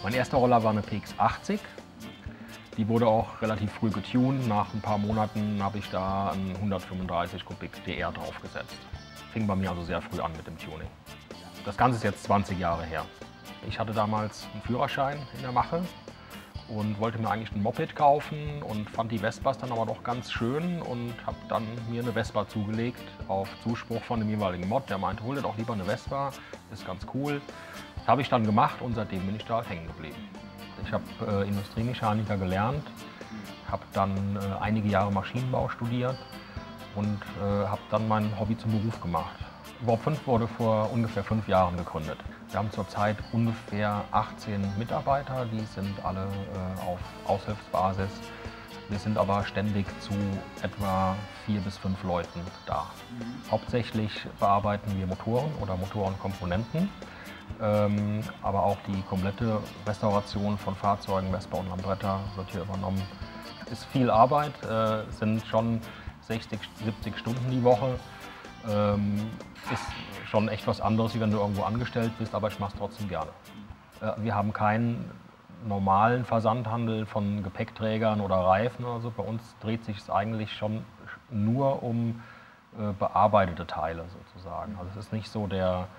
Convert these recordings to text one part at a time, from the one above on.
Mein erster Roller war eine PX80. Die wurde auch relativ früh getuned. Nach ein paar Monaten habe ich da einen 135 Kubik DR draufgesetzt. Fing bei mir also sehr früh an mit dem Tuning. Das Ganze ist jetzt 20 Jahre her. Ich hatte damals einen Führerschein in der Mache und wollte mir eigentlich ein Moped kaufen und fand die Vespas dann aber doch ganz schön und habe dann mir eine Vespa zugelegt auf Zuspruch von dem jeweiligen Mod. Der meinte, hol dir doch lieber eine Vespa, ist ganz cool. Das habe ich dann gemacht und seitdem bin ich da halt hängen geblieben. Ich habe Industriemechaniker gelernt, habe dann einige Jahre Maschinenbau studiert und habe dann mein Hobby zum Beruf gemacht. Warp 5 wurde vor ungefähr 5 Jahren gegründet. Wir haben zurzeit ungefähr 18 Mitarbeiter, die sind alle auf Aushilfsbasis. Wir sind aber ständig zu etwa 4 bis 5 Leuten da. Hauptsächlich bearbeiten wir Motoren oder Motorenkomponenten. Aber auch die komplette Restauration von Fahrzeugen, Vespa und Lambretta wird hier übernommen. Ist viel Arbeit, sind schon 60, 70 Stunden die Woche. Ist schon echt was anderes, wie wenn du irgendwo angestellt bist, aber ich mache es trotzdem gerne. Wir haben keinen normalen Versandhandel von Gepäckträgern oder Reifen oder so. Bei uns dreht sich es eigentlich schon nur um bearbeitete Teile sozusagen. Also es ist nicht so der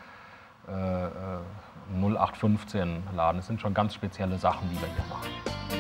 0815 Laden. Es sind schon ganz spezielle Sachen, die wir hier machen.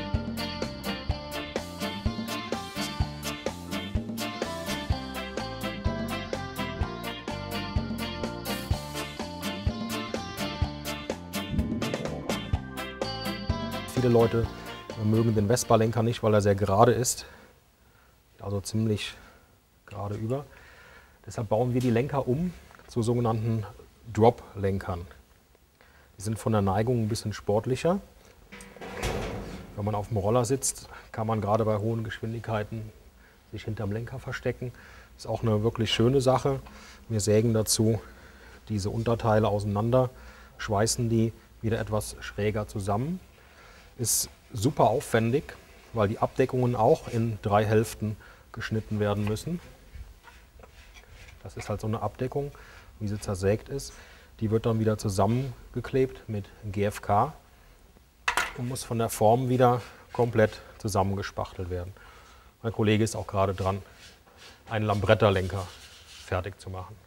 Viele Leute mögen den Vespa-Lenker nicht, weil er sehr gerade ist, also ziemlich gerade über. Deshalb bauen wir die Lenker um zu sogenannten Drop-Lenkern. Die sind von der Neigung ein bisschen sportlicher. Wenn man auf dem Roller sitzt, kann man gerade bei hohen Geschwindigkeiten sich hinterm Lenker verstecken. Ist auch eine wirklich schöne Sache. Wir sägen dazu diese Unterteile auseinander, schweißen die wieder etwas schräger zusammen. Ist super aufwendig, weil die Abdeckungen auch in 3 Hälften geschnitten werden müssen. Das ist halt so eine Abdeckung, wie sie zersägt ist. Die wird dann wieder zusammengeklebt mit GFK und muss von der Form wieder komplett zusammengespachtelt werden. Mein Kollege ist auch gerade dran, einen Lambretta-Lenker fertig zu machen.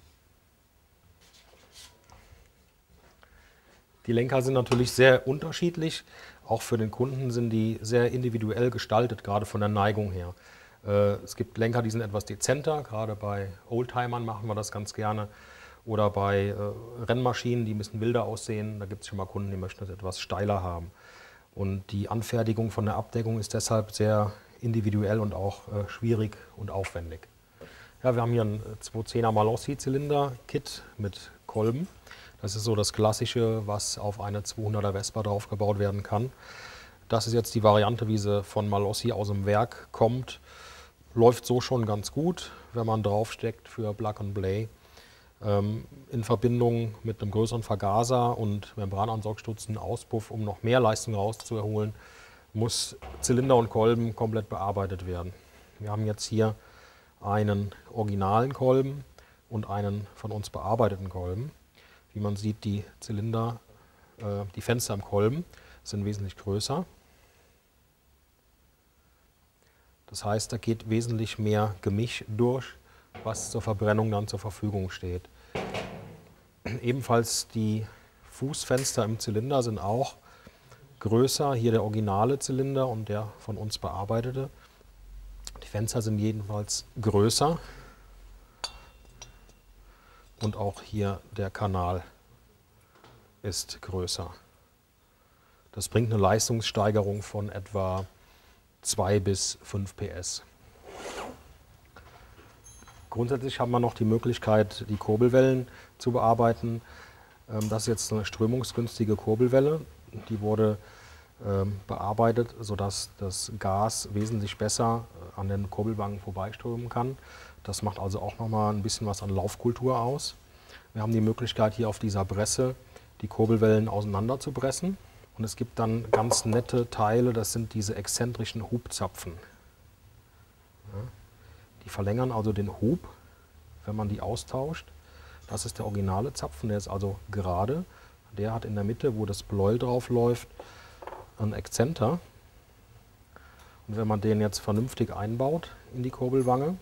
Die Lenker sind natürlich sehr unterschiedlich. Auch für den Kunden sind die sehr individuell gestaltet, gerade von der Neigung her. Es gibt Lenker, die sind etwas dezenter, gerade bei Oldtimern machen wir das ganz gerne. Oder bei Rennmaschinen, die ein bisschen wilder aussehen. Da gibt es schon mal Kunden, die möchten das etwas steiler haben. Und die Anfertigung von der Abdeckung ist deshalb sehr individuell und auch schwierig und aufwendig. Ja, wir haben hier ein 210er Malossi-Zylinder-Kit mit Kolben. Das ist so das Klassische, was auf eine 200er Vespa draufgebaut werden kann. Das ist jetzt die Variante, wie sie von Malossi aus dem Werk kommt. Läuft so schon ganz gut, wenn man draufsteckt für Plug and Play. In Verbindung mit einem größeren Vergaser und Membranansaugstutzen, Auspuff, um noch mehr Leistung rauszuholen, muss Zylinder und Kolben komplett bearbeitet werden. Wir haben jetzt hier einen originalen Kolben und einen von uns bearbeiteten Kolben. Wie man sieht, die Zylinder, die Fenster im Kolben sind wesentlich größer. Das heißt, da geht wesentlich mehr Gemisch durch, was zur Verbrennung dann zur Verfügung steht. Ebenfalls die Fußfenster im Zylinder sind auch größer. Hier der originale Zylinder und der von uns bearbeitete. Die Fenster sind jedenfalls größer. Und auch hier der Kanal ist größer. Das bringt eine Leistungssteigerung von etwa 2 bis 5 PS. Grundsätzlich haben wir noch die Möglichkeit, die Kurbelwellen zu bearbeiten. Das ist jetzt eine strömungsgünstige Kurbelwelle. Die wurde bearbeitet, sodass das Gas wesentlich besser an den Kurbelwangen vorbeiströmen kann. Das macht also auch nochmal ein bisschen was an Laufkultur aus. Wir haben die Möglichkeit, hier auf dieser Bresse die Kurbelwellen auseinander zu pressen. Und es gibt dann ganz nette Teile, das sind diese exzentrischen Hubzapfen. Ja, die verlängern also den Hub, wenn man die austauscht. Das ist der originale Zapfen, der ist also gerade. Der hat in der Mitte, wo das Pleuel drauf läuft, ein Exzenter. Und wenn man den jetzt vernünftig einbaut in die Kurbelwange,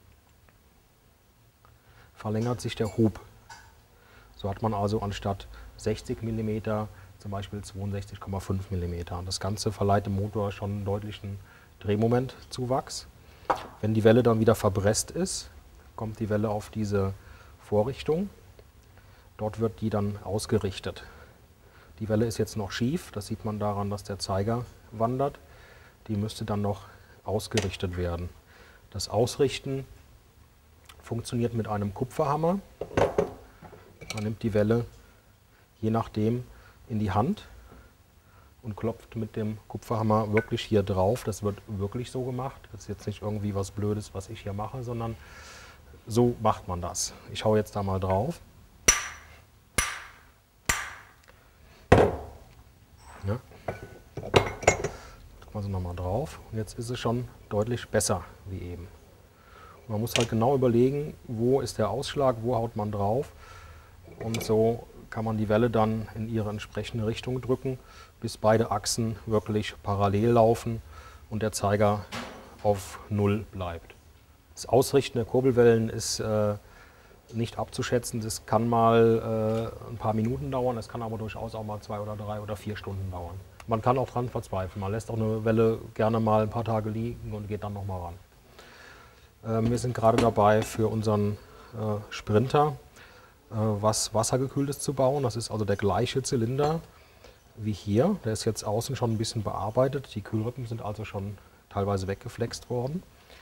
verlängert sich der Hub. So hat man also anstatt 60 mm zum Beispiel 62,5 mm. Das Ganze verleiht dem Motor schon einen deutlichen Drehmomentzuwachs. Wenn die Welle dann wieder verbresst ist, kommt die Welle auf diese Vorrichtung. Dort wird die dann ausgerichtet. Die Welle ist jetzt noch schief, das sieht man daran, dass der Zeiger wandert. Die müsste dann noch ausgerichtet werden. Das Ausrichten funktioniert mit einem Kupferhammer. Man nimmt die Welle je nachdem in die Hand und klopft mit dem Kupferhammer wirklich hier drauf. Das wird wirklich so gemacht. Das ist jetzt nicht irgendwie was Blödes, was ich hier mache, sondern so macht man das. Ich hau jetzt da mal drauf. Ja. Drücken wir sie nochmal drauf. Und jetzt ist es schon deutlich besser wie eben. Man muss halt genau überlegen, wo ist der Ausschlag, wo haut man drauf. Und so kann man die Welle dann in ihre entsprechende Richtung drücken, bis beide Achsen wirklich parallel laufen und der Zeiger auf 0 bleibt. Das Ausrichten der Kurbelwellen ist nicht abzuschätzen. Das kann mal ein paar Minuten dauern, es kann aber durchaus auch mal 2 oder 3 oder 4 Stunden dauern. Man kann auch dran verzweifeln. Man lässt auch eine Welle gerne mal ein paar Tage liegen und geht dann nochmal ran. Wir sind gerade dabei, für unseren Sprinter was Wassergekühltes zu bauen. Das ist also der gleiche Zylinder wie hier. Der ist jetzt außen schon ein bisschen bearbeitet. Die Kühlrippen sind also schon teilweise weggeflext worden.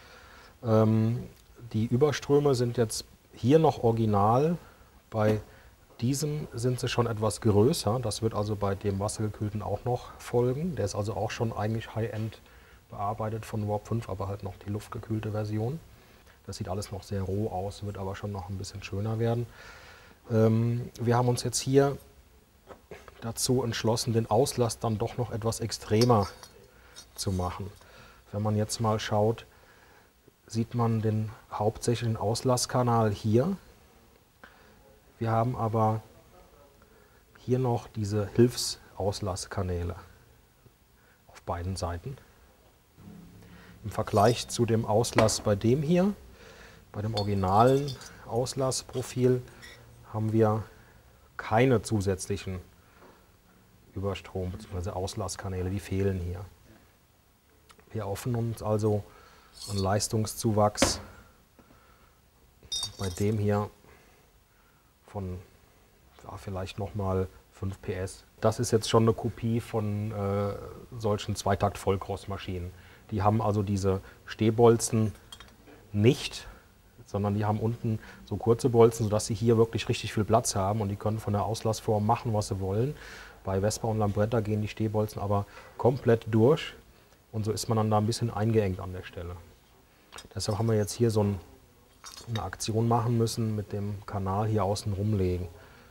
Die Überströme sind jetzt hier noch original. Bei diesem sind sie schon etwas größer. Das wird also bei dem wassergekühlten auch noch folgen. Der ist also auch schon eigentlich High-End bearbeitet von Warp 5, aber halt noch die luftgekühlte Version. Das sieht alles noch sehr roh aus, wird aber schon noch ein bisschen schöner werden. Wir haben uns jetzt hier dazu entschlossen, den Auslass dann doch noch etwas extremer zu machen. Wenn man jetzt mal schaut, sieht man den hauptsächlichen Auslasskanal hier. Wir haben aber hier noch diese Hilfsauslasskanäle auf beiden Seiten. Im Vergleich zu dem Auslass bei dem hier, bei dem originalen Auslassprofil, haben wir keine zusätzlichen Überstrom- bzw. Auslasskanäle, die fehlen hier. Wir erhoffen uns also einen Leistungszuwachs bei dem hier von vielleicht nochmal 5 PS. Das ist jetzt schon eine Kopie von solchen Zweitakt-Vollcross-Maschinen. Die haben also diese Stehbolzen nicht, sondern die haben unten so kurze Bolzen, sodass sie hier wirklich richtig viel Platz haben und die können von der Auslassform machen, was sie wollen. Bei Vespa und Lambretta gehen die Stehbolzen aber komplett durch und so ist man dann da ein bisschen eingeengt an der Stelle. Deshalb haben wir jetzt hier so eine Aktion machen müssen mit dem Kanal hier außen rumlegen.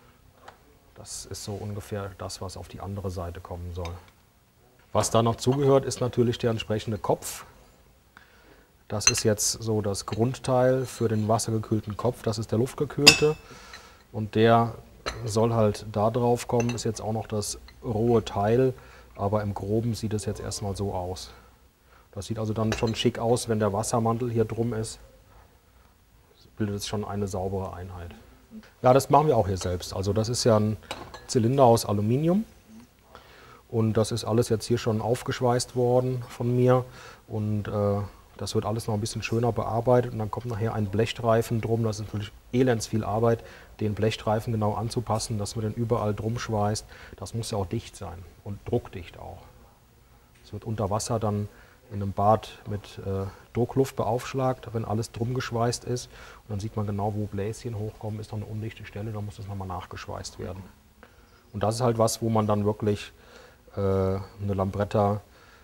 Das ist so ungefähr das, was auf die andere Seite kommen soll. Was da noch zugehört, ist natürlich der entsprechende Kopf. Das ist jetzt so das Grundteil für den wassergekühlten Kopf. Das ist der luftgekühlte und der soll halt da drauf kommen. Ist jetzt auch noch das rohe Teil, aber im Groben sieht es jetzt erstmal so aus. Das sieht also dann schon schick aus, wenn der Wassermantel hier drum ist. Das bildet es schon eine saubere Einheit. Ja, das machen wir auch hier selbst. Also das ist ja ein Zylinder aus Aluminium. Und das ist alles jetzt hier schon aufgeschweißt worden von mir. Und das wird alles noch ein bisschen schöner bearbeitet. Und dann kommt nachher ein Blechstreifen drum. Das ist natürlich elends viel Arbeit, den Blechstreifen genau anzupassen, dass man den überall drum schweißt. Das muss ja auch dicht sein und druckdicht auch. Es wird unter Wasser dann in einem Bad mit Druckluft beaufschlagt, wenn alles drum geschweißt ist. Und dann sieht man genau, wo Bläschen hochkommen, ist noch eine undichte Stelle, da muss das nochmal nachgeschweißt werden. Und das ist halt was, wo man dann wirklich eine Lambretta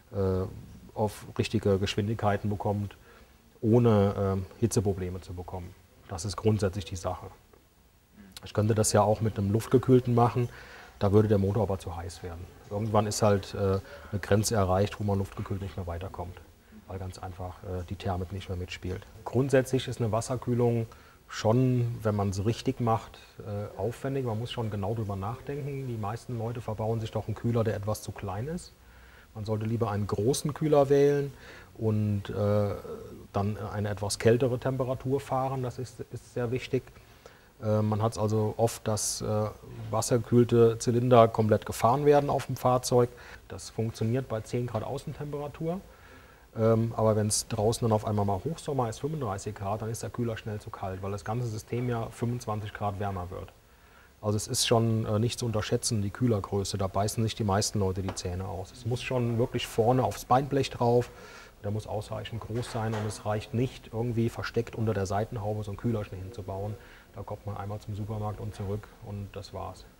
auf richtige Geschwindigkeiten bekommt, ohne Hitzeprobleme zu bekommen. Das ist grundsätzlich die Sache. Ich könnte das ja auch mit einem luftgekühlten machen, da würde der Motor aber zu heiß werden. Irgendwann ist halt eine Grenze erreicht, wo man luftgekühlt nicht mehr weiterkommt, weil ganz einfach die Thermik nicht mehr mitspielt. Grundsätzlich ist eine Wasserkühlung schon, wenn man es richtig macht, aufwendig. Man muss schon genau drüber nachdenken. Die meisten Leute verbauen sich doch einen Kühler, der etwas zu klein ist. Man sollte lieber einen großen Kühler wählen und dann eine etwas kältere Temperatur fahren, das ist sehr wichtig. Man hat es also oft, dass wasserkühlte Zylinder komplett gefahren werden auf dem Fahrzeug. Das funktioniert bei 10 Grad Außentemperatur. Aber wenn es draußen dann auf einmal mal Hochsommer ist, 35 Grad, dann ist der Kühler schnell zu kalt, weil das ganze System ja 25 Grad wärmer wird. Also es ist schon nicht zu unterschätzen, die Kühlergröße. Da beißen sich die meisten Leute die Zähne aus. Es muss schon wirklich vorne aufs Beinblech drauf. Der muss ausreichend groß sein und es reicht nicht, irgendwie versteckt unter der Seitenhaube so einen Kühler schnell hinzubauen. Da kommt man einmal zum Supermarkt und zurück und das war's.